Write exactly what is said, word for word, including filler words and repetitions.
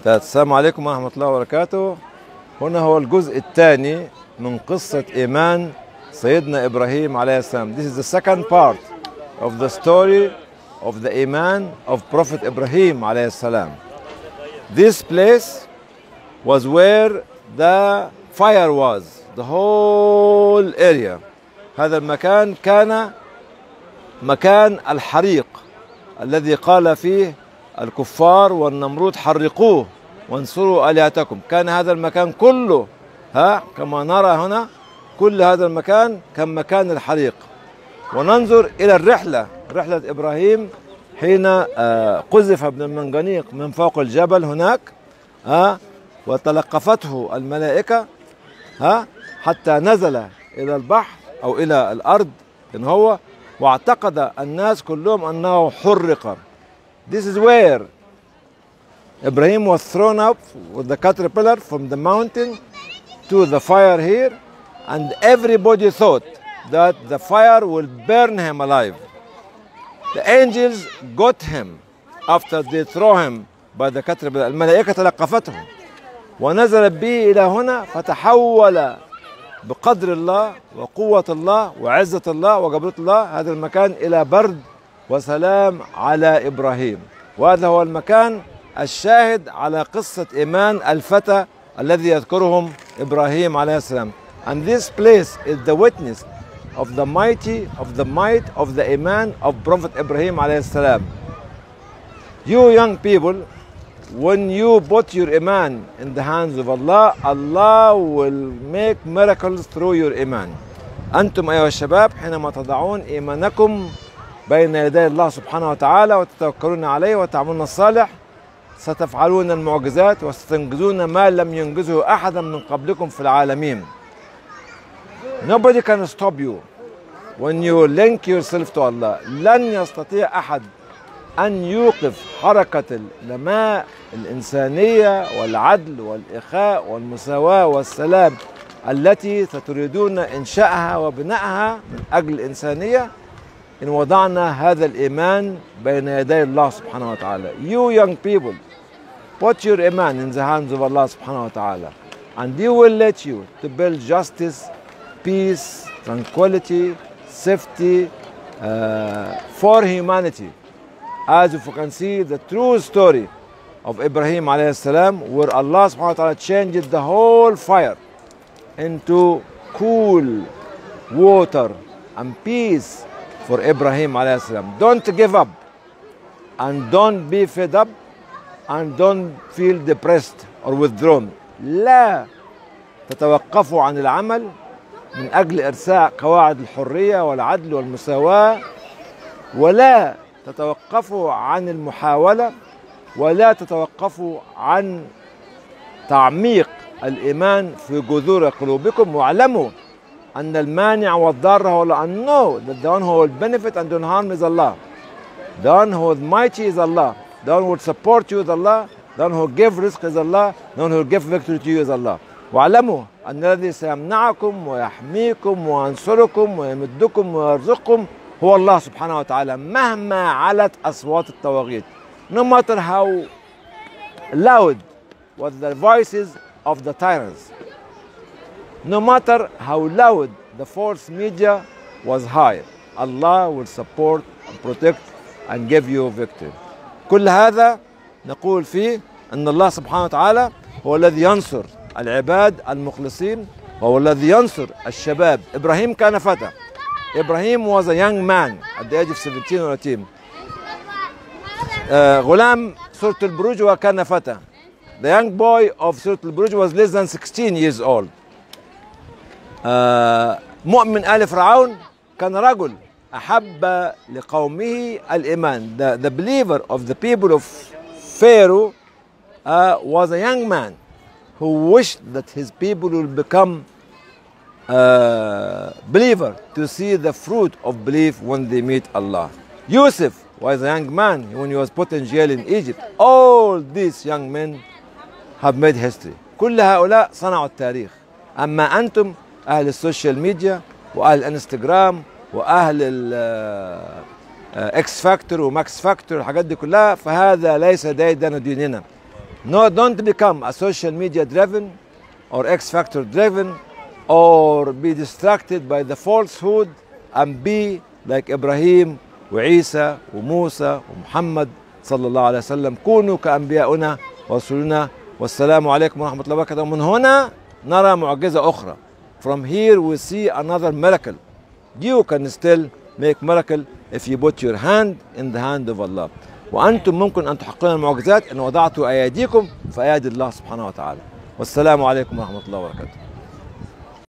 السلام عليكم ورحمة الله وبركاته. هنا هو الجزء الثاني من قصة إيمان سيدنا إبراهيم عليه السلام. This is the second part of the story of the Iman of Prophet Ibrahim عليه السلام. This place was where the fire was, the whole area. هذا المكان كان مكان الحريق الذي قال فيه الكفار والنمرود حرقوه وانصروا آلهتكم. كان هذا المكان كله ها كما نرى هنا، كل هذا المكان كان مكان الحريق. وننظر إلى الرحلة، رحلة إبراهيم حين قذف ابن المنجنيق من فوق الجبل هناك ها وتلقفته الملائكة ها حتى نزل إلى البحر أو إلى الأرض إن هو، واعتقد الناس كلهم أنه حرق. This is where Ibrahim was thrown up with the caterpillar from the mountain to the fire here, and everybody thought that the fire will burn him alive. The angels got him after they throw him by the caterpillar. الملائكة تلقفته ونزلت به إلى هنا، فتحول بقدر الله وقوة الله وعزة الله وجبروت الله هذا المكان إلى برد وسلام على إبراهيم. وهذا هو المكان الشاهد على قصة إيمان الفتى الذي يذكرهم إبراهيم عليه السلام. And this place is the witness of the mighty, of the might of the Iman of Prophet Ibrahim عليه السلام. You young people, when you put your Iman in the hands of Allah, Allah will make miracles through your Iman. أنتم أيها الشباب حينما تضعون إيمانكم بين يدي الله سبحانه وتعالى وتتوكلون عليه وتعملون الصالح، ستفعلون المعجزات وستنجزون ما لم ينجزه أحدا من قبلكم في العالمين. Nobody can stop you when you link yourself to Allah. لن يستطيع أحد أن يوقف حركة النماء الإنسانية والعدل والإخاء والمساواة والسلام التي ستريدون إنشائها وبنائها من أجل الإنسانية إن وضعنا هذا الإيمان بين يدي الله سبحانه وتعالى. You young people, put your Iman in the hands of Allah subhanahu wa ta'ala, and He will let you to build justice, peace, tranquility, safety uh, for humanity. As you can see the true story of Ibrahim alayhi salam, where Allah subhanahu wa ta'ala changed the whole fire into cool water and peace for Ibrahim alayhi salam. Don't give up and don't be fed up and don't feel depressed or withdrawn. لا تتوقفوا عن العمل من أجل إرساء قواعد الحرية والعدل والمساواة، ولا تتوقفوا عن المحاولة، ولا تتوقفوا عن تعميق الإيمان في جذور قلوبكم. واعلموا أن المانع والضار هو الله. And know that the one who will benefit and do harm is Allah. The one who is mighty is Allah. The one who will support you is Allah. The one who will give rizq is Allah. The one who will give victory to you is Allah. واعلموا أن الذي سيمنعكم ويحميكم وينصركم ويمدكم ويرزقكم هو الله سبحانه وتعالى مهما علت أصوات الطواغيت. No matter how loud was the voices of the tyrants, no matter how loud the false media was high, Allah will support and protect and give you victory. كل هذا نقول فيه أن الله سبحانه وتعالى هو الذي ينصر العباد المخلصين وهو الذي ينصر الشباب. إبراهيم كان فتى. Ibrahim was a young man at the age of seventeen or eighteen. uh, غلام سورة البروج وكان فتى. The young boy of سورة البروج was less than sixteen years old. uh, مؤمن آل فرعون كان رجل أحب لقومه الإيمان. The, the believer of the people of Pharaoh uh, was a young man who wished that his people will become uh, believer to see the fruit of belief when they meet Allah. Yusuf was a young man when he was put in jail in Egypt. All these young men have made history. كل هؤلاء صنعوا التاريخ. أما أنتم أهل السوشيال ميديا وأهل الانستغرام وأهل الإكس فاكتور وماكس فاكتور الحاجات دي كلها، فهذا ليس ديدن ديننا. No, don't become a social media driven or X factor driven or be distracted by the falsehood and be like Ibrahim وعيسى وموسى ومحمد صلى الله عليه وسلم. كونوا كأنبياؤنا ورسولنا. والسلام عليكم ورحمة الله وبركاته. ومن هنا نرى معجزة أخرى. From here we see another miracle. You can still make miracle if you put your hand in the hand of Allah. وأنتم ممكن أن تحققون المعجزات إن وضعتوا أيديكم في أيدي الله سبحانه وتعالى. والسلام عليكم ورحمة الله وبركاته.